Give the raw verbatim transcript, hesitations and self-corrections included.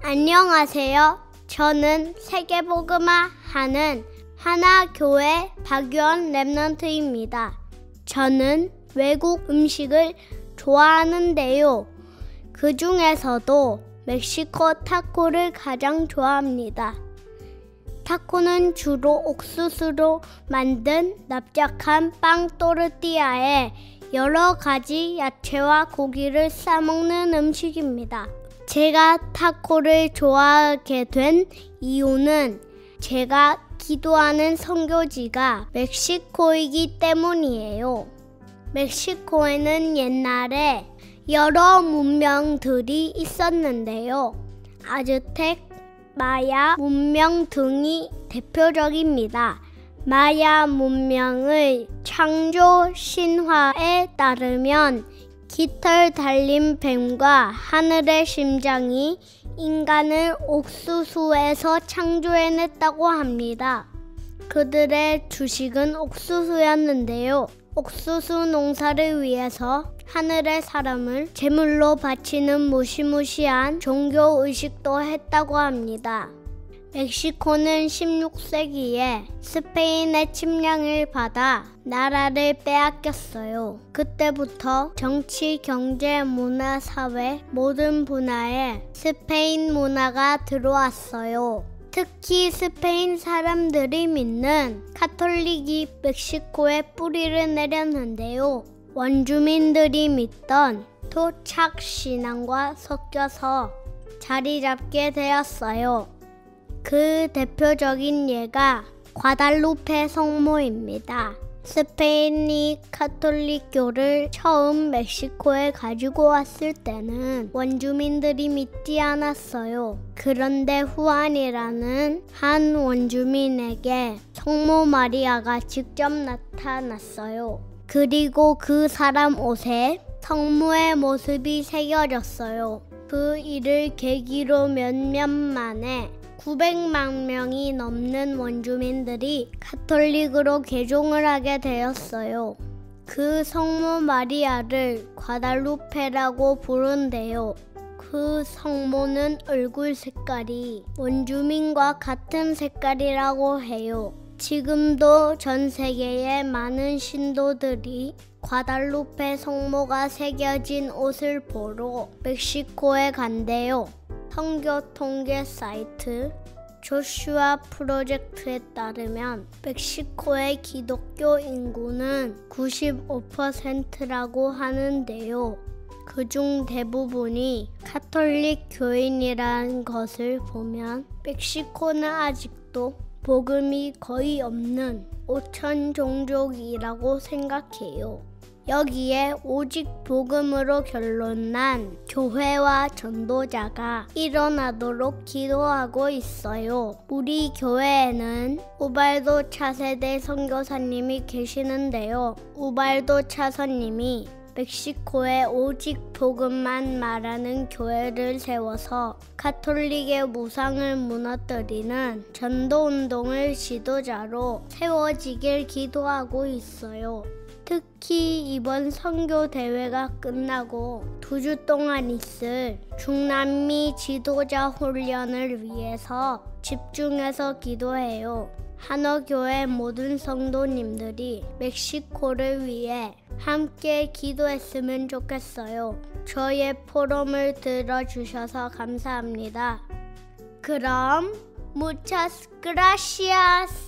안녕하세요. 저는 세계복음화 하는 하나교회 박유원 랩런트입니다. 저는 외국 음식을 좋아하는데요. 그 중에서도 멕시코 타코를 가장 좋아합니다. 타코는 주로 옥수수로 만든 납작한 빵 또르띠아에 여러 가지 야채와 고기를 싸먹는 음식입니다. 제가 타코를 좋아하게 된 이유는 제가 기도하는 선교지가 멕시코이기 때문이에요. 멕시코에는 옛날에 여러 문명들이 있었는데요. 아즈텍, 마야 문명 등이 대표적입니다. 마야 문명의 창조 신화에 따르면 깃털 달린 뱀과 하늘의 심장이 인간을 옥수수에서 창조해냈다고 합니다. 그들의 주식은 옥수수였는데요. 옥수수 농사를 위해서 하늘의 사람을 제물로 바치는 무시무시한 종교의식도 했다고 합니다. 멕시코는 십육 세기에 스페인의 침략을 받아 나라를 빼앗겼어요. 그때부터 정치, 경제, 문화, 사회 모든 분야에 스페인 문화가 들어왔어요. 특히 스페인 사람들이 믿는 카톨릭이 멕시코에 뿌리를 내렸는데요. 원주민들이 믿던 토착 신앙과 섞여서 자리 잡게 되었어요. 그 대표적인 예가 과달루페 성모입니다. 스페인이 카톨릭교를 처음 멕시코에 가지고 왔을 때는 원주민들이 믿지 않았어요. 그런데 후안이라는 한 원주민에게 성모 마리아가 직접 나타났어요. 그리고 그 사람 옷에 성모의 모습이 새겨졌어요. 그 일을 계기로 몇 년 만에 구백만 명이 넘는 원주민들이 카톨릭으로 개종을 하게 되었어요. 그 성모 마리아를 과달루페라고 부른대요. 그 성모는 얼굴 색깔이 원주민과 같은 색깔이라고 해요. 지금도 전 세계의 많은 신도들이 과달루페 성모가 새겨진 옷을 보러 멕시코에 간대요. 선교 통계 사이트 조슈아 프로젝트에 따르면 멕시코의 기독교 인구는 구십오 퍼센트라고 하는데요. 그중 대부분이 카톨릭 교인이라는 것을 보면 멕시코는 아직도 복음이 거의 없는 오천 종족이라고 생각해요. 여기에 오직 복음으로 결론난 교회와 전도자가 일어나도록 기도하고 있어요. 우리 교회에는 우발도 차세대 선교사님이 계시는데요. 우발도 차사님이 멕시코에 오직 복음만 말하는 교회를 세워서 카톨릭의 무상을 무너뜨리는 전도운동을 지도자로 세워지길 기도하고 있어요. 특히 이번 선교 대회가 끝나고 두 주 동안 있을 중남미 지도자 훈련을 위해서 집중해서 기도해요. 한어교회 모든 성도님들이 멕시코를 위해 함께 기도했으면 좋겠어요. 저의 포럼을 들어주셔서 감사합니다. 그럼 muchas gracias.